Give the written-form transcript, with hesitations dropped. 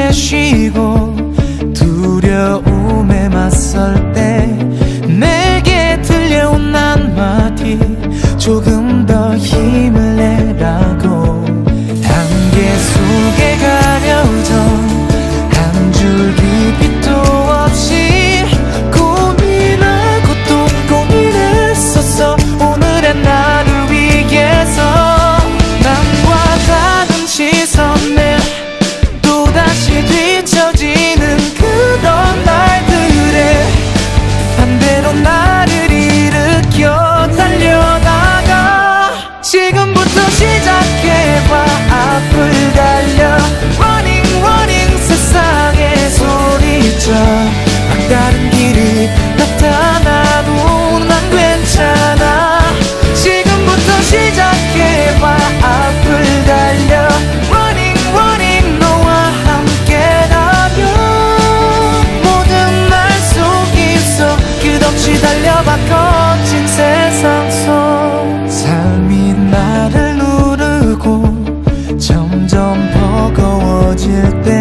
숨을 쉬고 두려움에 맞설 때 내게 들려온 한마디, 조금 더 힘을 내라고. 안개 속에 가려져 한 줄기 빛도 없이 고민하고 또 고민했었어. 오늘의 나를 위해서 남과 다른 시선에 또다시 뒤처지는 그런 날들에 반대로 나를 일으켜 달려나가. 지금부터 시작해봐. 앞을 달려 running running 세상에 소리쳐. 막다른 길이 나타나도 난 괜찮아. 지금부터 시작해봐. 앞을 달려 running running 너와 함께라면 모든 날 속에서 끝없이 달려봐. 거친 세상 속 삶이 나를 누르고 점점 버거워질 때